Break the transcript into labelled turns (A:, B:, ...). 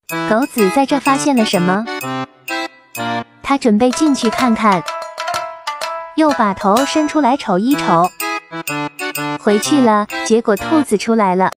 A: 狗子在这发现了什么？他准备进去看看，又把头伸出来瞅一瞅。回去了，结果兔子出来了。